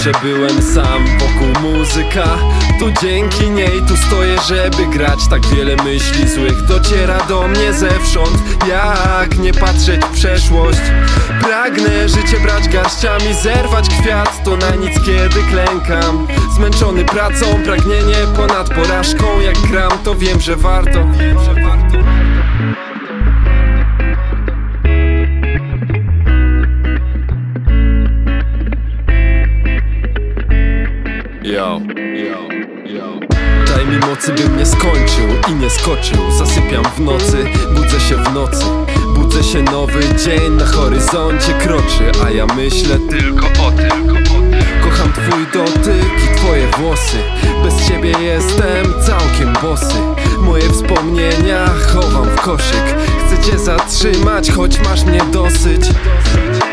zawsze byłem sam, wokół muzyka. To dzięki niej tu stoję, żeby grać. Tak wiele myśli złych dociera do mnie zewsząd. Jak nie patrzeć w przeszłość? Pragnę życie brać garściami, zerwać kwiat, to na nic kiedy klękam. Zmęczony pracą, pragnienie ponad porażką. Jak gram, to wiem, że warto. Yo. Daj mi mocy, bym nie skończył i nie skoczył. Zasypiam w nocy, budzę się w nocy. Budzę się, nowy dzień na horyzoncie kroczy. A ja myślę tylko o tym. Kocham twój dotyk i twoje włosy. Bez ciebie jestem całkiem bosy. Moje wspomnienia chowam w koszyk. Chcę cię zatrzymać, choć masz mnie dosyć.